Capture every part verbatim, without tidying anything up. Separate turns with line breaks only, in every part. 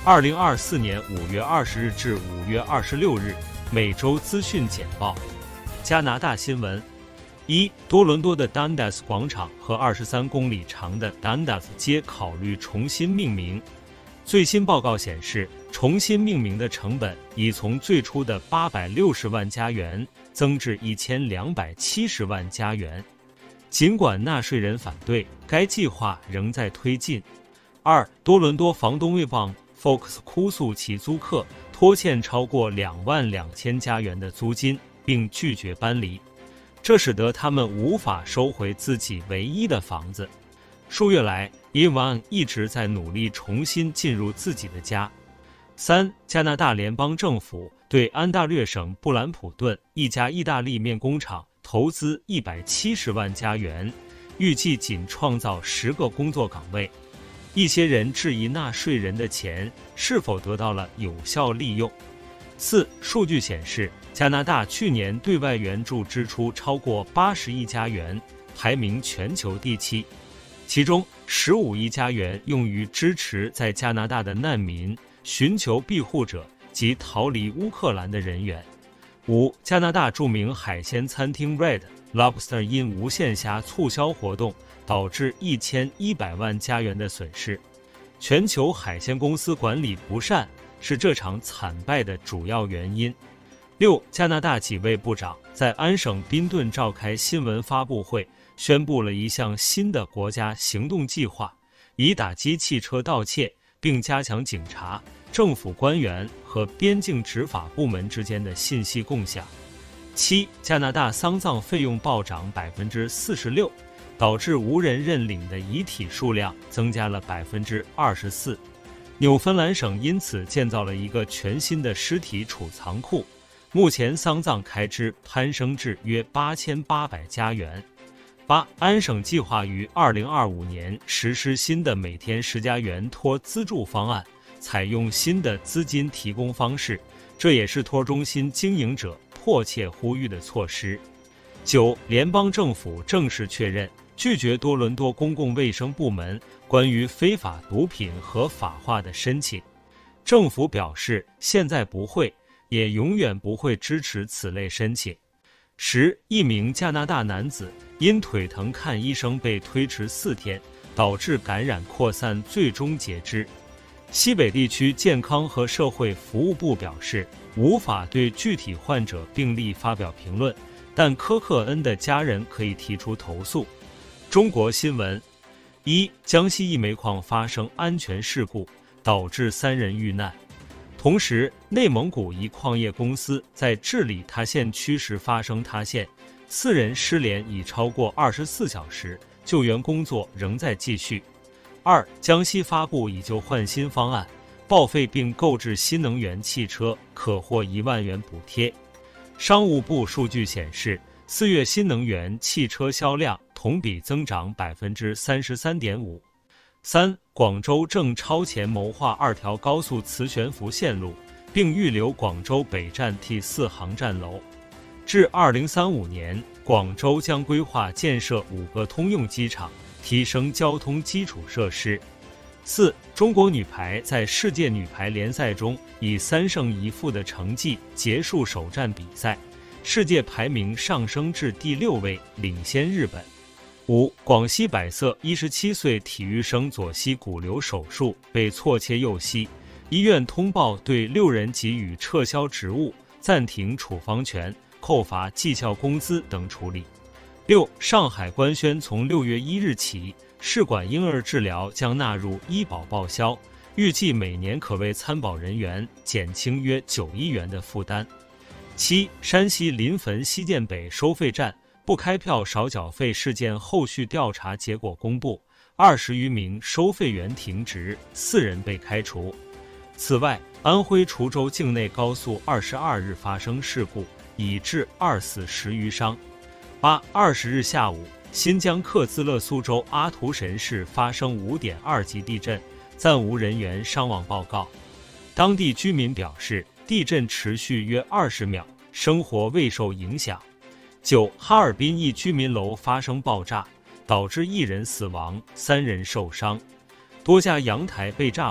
二零二四年五月二十日至五月二十六日每周资讯简报。加拿大新闻：一、多伦多的 Dundas 广场和二十三公里长的 Dundas 街考虑重新命名。最新报告显示，重新命名的成本已从最初的八百六十万加元增至一千两百七十万加元。尽管纳税人反对，该计划仍在推进。二、多伦多房东为帮 Fox 哭诉其租客拖欠超过两万两千加元的租金，并拒绝搬离，这使得他们无法收回自己唯一的房子。数月来，伊万一直在努力重新进入自己的家。三、加拿大联邦政府对安大略省布兰普顿一家意大利面工厂投资一百七十万加元，预计仅创造十个工作岗位。一些人质疑纳税人的钱是否得到了有效利用。四、数据显示，加拿大去年对外援助支出超过八十亿加元，排名全球第七。其中十五亿加元用于支持在加拿大的难民、寻求庇护者及逃离乌克兰的人员。五、加拿大著名海鲜餐厅 Red Lobster 因无限虾促销活动导致一千一百万加元的损失。全球海鲜公司管理不善是这场惨败的主要原因。六、加拿大几位部长在安省宾顿召开新闻发布会，宣布了一项新的国家行动计划，以打击汽车盗窃，并加强警察、政府官员和边境执法部门之间的信息共享。七、加拿大丧葬费用暴涨百分之四十六，导致无人认领的遗体数量增加了百分之二十四。纽芬兰省因此建造了一个全新的尸体储藏库，目前丧葬开支攀升至约八千八百加元。八、安省计划于二零二五年实施新的每天十加元托资助方案，采用新的资金提供方式，这也是托中心经营者迫切呼吁的措施。九、联邦政府正式确认拒绝多伦多公共卫生部门关于非法毒品合法化的申请。政府表示，现在不会，也永远不会支持此类申请。十、一名加拿大男子因腿疼看医生被推迟四天，导致感染扩散，最终截肢。西北地区健康和社会服务部表示，无法对具体患者病例发表评论，但科克恩的家人可以提出投诉。中国新闻：一、江西一煤矿发生安全事故，导致三人遇难。同时，内蒙古一矿业公司在治理塌陷区时发生塌陷，四人失联已超过二十四小时，救援工作仍在继续。二、江西发布以旧换新方案，报废并购置新能源汽车可获一万元补贴。商务部数据显示，四月新能源汽车销量同比增长百分之三十三点五。三、广州正超前谋划二条高速磁悬浮线路，并预留广州北站 T 四 航站楼。至二零三五年，广州将规划建设五个通用机场，提升交通基础设施。四、中国女排在世界女排联赛中以三胜一负的成绩结束首战比赛，世界排名上升至第六位，领先日本。五、广西百色一十七岁体育生左膝骨瘤手术被错切右膝，医院通报对六人给予撤销职务、暂停处方权、扣罚绩效工资等处理。六、上海官宣从六月一日起，试管婴儿治疗将纳入医保报销，预计每年可为参保人员减轻约九亿元的负担。七、山西临汾西涧北收费站不开票少缴费事件后续调查结果公布，二十余名收费员停职，四人被开除。此外，安徽滁州境内高速二十二日发生事故，已致二死十余伤。八、二十日下午，新疆克孜勒苏州阿图什市发生五点二级地震，暂无人员伤亡报告。当地居民表示，地震持续约二十秒，生活未受影响。九、哈尔滨一居民楼发生爆炸，导致一人死亡，三人受伤，多家阳台被炸毁，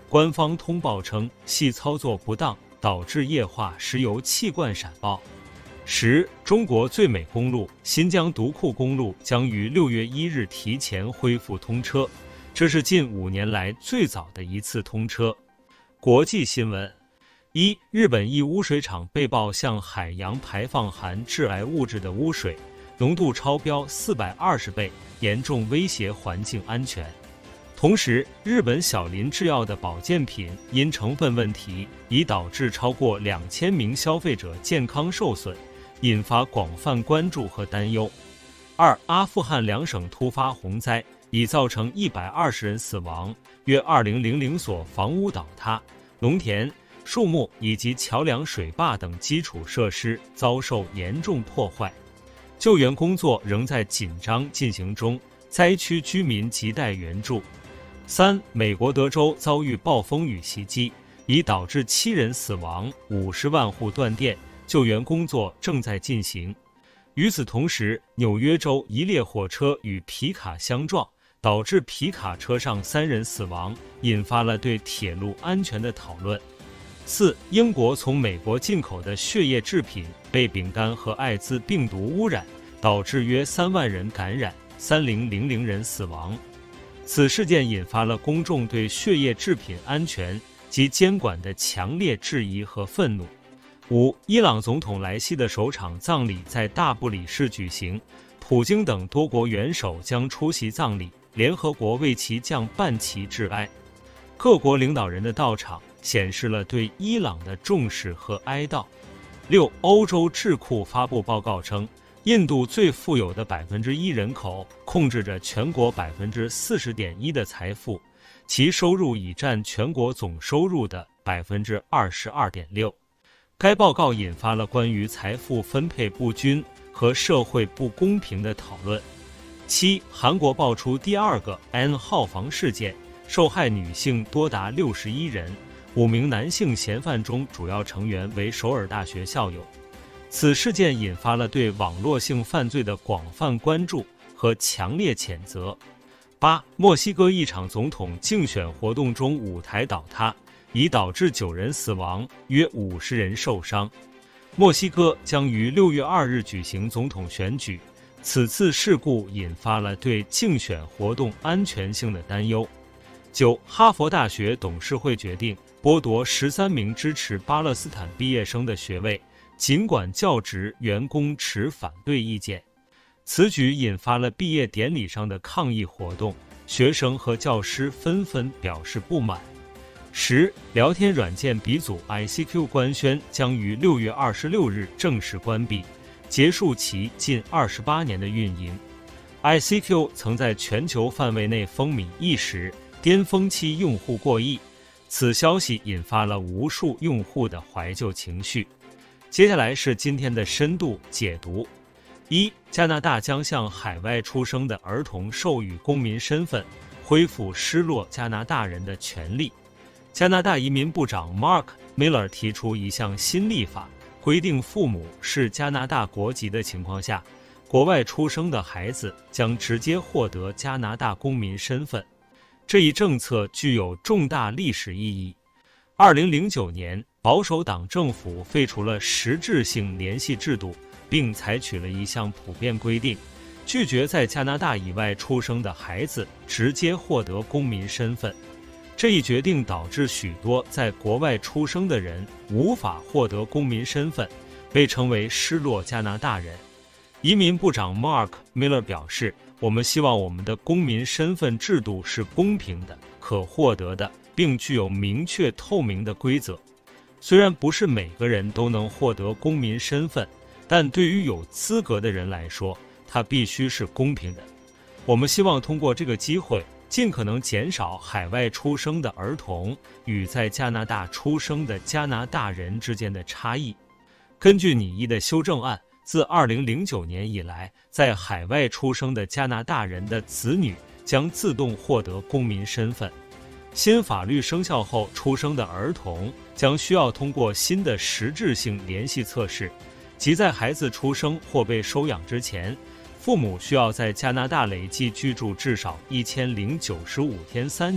官方通报称系操作不当，导致液化石油气罐闪爆。十、中国最美公路新疆独库公路将于六月一日提前恢复通车，这是近五年来最早的一次通车。国际新闻：一、日本一污水厂被曝向海洋排放含致癌物质的污水，浓度超标四百二十倍，严重威胁环境安全。同时，日本小林制药的保健品因成分问题，已导致超过两千名消费者健康受损，引发广泛关注和担忧。二、阿富汗两省突发洪灾，已造成一百二十人死亡，约二零零零所房屋倒塌，农田、树木以及桥梁、水坝等基础设施遭受严重破坏，救援工作仍在紧张进行中，灾区居民亟待援助。三、美国德州遭遇暴风雨袭击，已导致七人死亡，五十万户断电，救援工作正在进行。与此同时，纽约州一列火车与皮卡相撞，导致皮卡车上三人死亡，引发了对铁路安全的讨论。四、英国从美国进口的血液制品被丙肝和艾滋病毒污染，导致约三万人感染，三零零零人死亡。此事件引发了公众对血液制品安全及监管的强烈质疑和愤怒。五、伊朗总统莱西的首场葬礼在大不里士举行，普京等多国元首将出席葬礼，联合国为其降半旗致哀。各国领导人的到场显示了对伊朗的重视和哀悼。六、欧洲智库发布报告称，印度最富有的百分之一人口控制着全国百分之四十点一的财富，其收入已占全国总收入的百分之二十二点六。该报告引发了关于财富分配不均和社会不公平的讨论。七、韩国爆出第二个 N 号房事件，受害女性多达六十一人，五名男性嫌犯中主要成员为首尔大学校友。此事件引发了对网络性犯罪的广泛关注和强烈谴责。八、墨西哥一场总统竞选活动中舞台倒塌，已导致九人死亡，约五十人受伤。墨西哥将于六月二日举行总统选举，此次事故引发了对竞选活动安全性的担忧。九、哈佛大学董事会决定剥夺十三名支持巴勒斯坦毕业生的学位，尽管教职员工持反对意见。此举引发了毕业典礼上的抗议活动，学生和教师纷纷表示不满。十、聊天软件鼻祖 I C Q 官宣将于六月二十六日正式关闭，结束其近二十八年的运营。I C Q 曾在全球范围内风靡一时，巅峰期用户过亿，此消息引发了无数用户的怀旧情绪。接下来是今天的深度解读。一、加拿大将向海外出生的儿童授予公民身份，恢复失落加拿大人的权利。加拿大移民部长 Mark Miller 提出一项新立法，规定父母是加拿大国籍的情况下，国外出生的孩子将直接获得加拿大公民身份。这一政策具有重大历史意义。二零零九年，保守党政府废除了实质性联系制度，并采取了一项普遍规定，拒绝在加拿大以外出生的孩子直接获得公民身份。这一决定导致许多在国外出生的人无法获得公民身份，被称为失落加拿大人。移民部长 Mark Miller 表示，我们希望我们的公民身份制度是公平的、可获得的，并具有明确透明的规则。虽然不是每个人都能获得公民身份，但对于有资格的人来说，它必须是公平的。我们希望通过这个机会，尽可能减少海外出生的儿童与在加拿大出生的加拿大人之间的差异。根据拟议的修正案，自二零零九年以来，在海外出生的加拿大人的子女将自动获得公民身份。新法律生效后出生的儿童将需要通过新的实质性联系测试，即在孩子出生或被收养之前，父母需要在加拿大累计居住至少一千零九十五天三年，以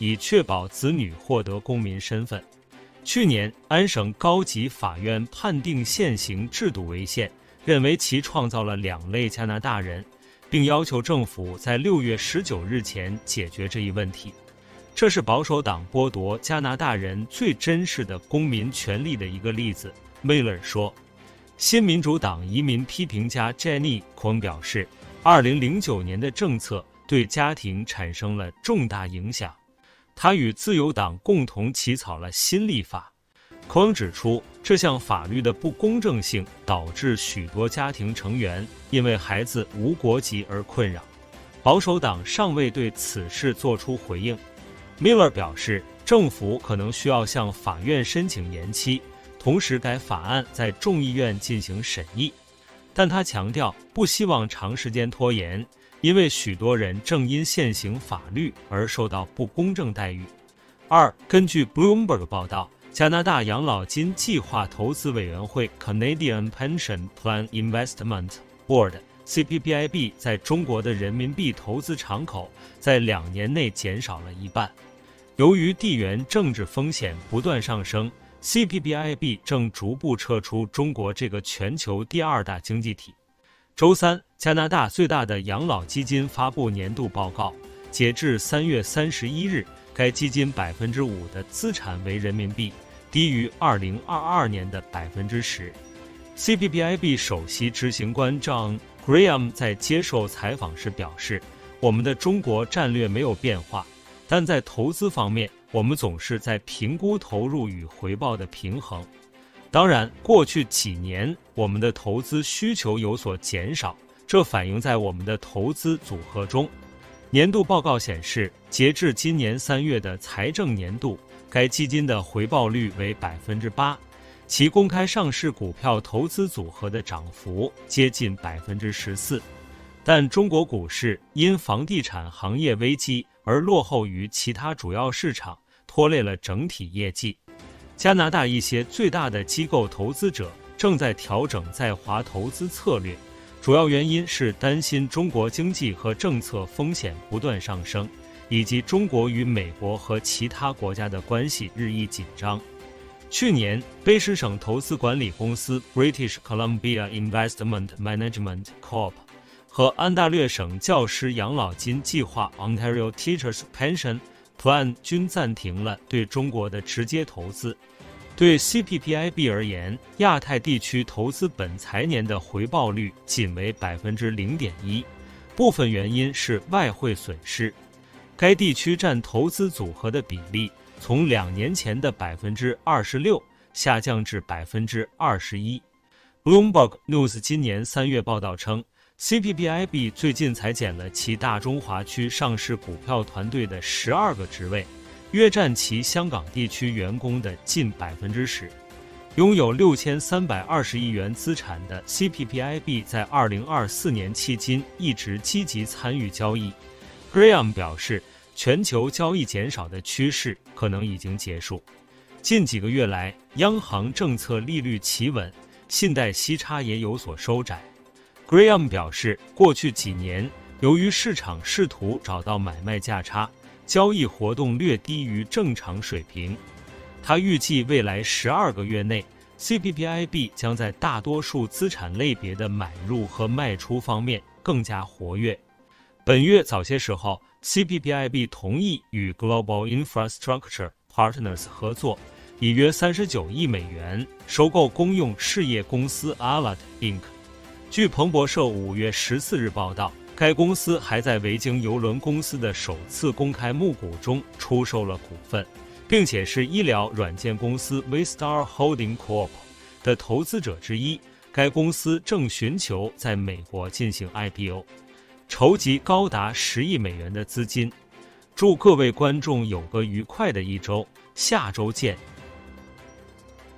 以确保子女获得公民身份。去年，安省高级法院判定现行制度违宪，认为其创造了两类加拿大人，并要求政府在六月十九日前解决这一问题。这是保守党剥夺加拿大人最真实的公民权利的一个例子，Miller 说。新民主党移民批评家 Jenny Cohn 表示，二零零九年的政策对家庭产生了重大影响。他与自由党共同起草了新立法。Cohn 指出，这项法律的不公正性导致许多家庭成员因为孩子无国籍而困扰。保守党尚未对此事作出回应。Miller 表示，政府可能需要向法院申请延期，同时该法案在众议院进行审议。但他强调不希望长时间拖延，因为许多人正因现行法律而受到不公正待遇。二，根据 Bloomberg 报道，加拿大养老金计划投资委员会 Canadian Pension Plan Investment Board。C P P I B 在中国的人民币投资敞口在两年内减少了一半。由于地缘政治风险不断上升， C P P I B 正逐步撤出中国这个全球第二大经济体。周三，加拿大最大的养老基金发布年度报告，截至三月三十一日，该基金 百分之五 的资产为人民币，低于二零二二年的 百分之十。C P P I B 首席执行官 John Graham 在接受采访时表示，我们的中国战略没有变化，但在投资方面，我们总是在评估投入与回报的平衡。当然，过去几年我们的投资需求有所减少，这反映在我们的投资组合中。年度报告显示，截至今年三月的财政年度，该基金的回报率为 百分之八。其公开上市股票投资组合的涨幅接近 百分之十四， 但中国股市因房地产行业危机而落后于其他主要市场，拖累了整体业绩。加拿大一些最大的机构投资者正在调整在华投资策略，主要原因是担心中国经济和政策风险不断上升，以及中国与美国和其他国家的关系日益紧张。去年，卑诗省投资管理公司 British Columbia Investment Management Corp 和安大略省教师养老金计划 Ontario Teachers Pension Plan 均暂停了对中国的直接投资。对 C P P I B 而言，亚太地区投资本财年的回报率仅为 百分之零点一， 部分原因是外汇损失。该地区占投资组合的比例从两年前的 百分之二十六 下降至 百分之二十一。Bloomberg News 今年三月报道称， C P P I B 最近裁减了其大中华区上市股票团队的十二个职位，约占其香港地区员工的近 百分之十。 拥有六千三百二十亿元资产的 C P P I B 在二零二四年迄今一直积极参与交易。 Graham 表示，全球交易减少的趋势可能已经结束。近几个月来，央行政策利率企稳，信贷息差也有所收窄。Graham 表示，过去几年，由于市场试图找到买卖价差，交易活动略低于正常水平。他预计未来十二个月内 ，C P P I B 将在大多数资产类别的买入和卖出方面更加活跃。本月早些时候， C P P I B 同意与 Global Infrastructure Partners 合作，以约三十九亿美元收购公用事业公司 Allot Incorporated。据彭博社五月十四日报道，该公司还在维京邮轮公司的首次公开募股中出售了股份，并且是医疗软件公司 Waystar Holding Corp 的投资者之一。该公司正寻求在美国进行 I P O。筹集高达十亿美元的资金。祝各位观众有个愉快的一周，下周见。